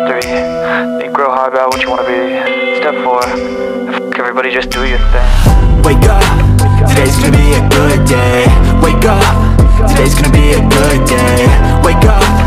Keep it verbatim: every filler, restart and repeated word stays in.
Step three, think real hard about what you wanna be. Step four, fuck everybody, just do your thing. Wake up, today's gonna be a good day. Wake up, today's gonna be a good day. Wake up,